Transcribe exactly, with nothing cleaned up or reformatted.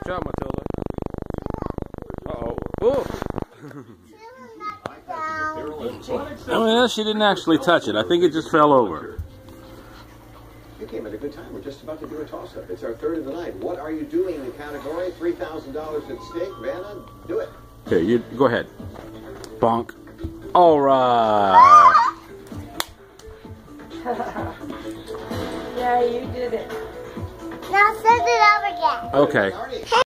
job, Matilda. Uh-oh. Oh! I mean, she didn't actually touch it. I think it just fell over. You came at a good time. We're just about to do a toss-up. It's our third of the night. What are you doing in the category? three thousand dollars at stake. Vanna, do it. Okay, you go ahead. Bonk. All right. Yeah, you did it. Now set it up again. Okay.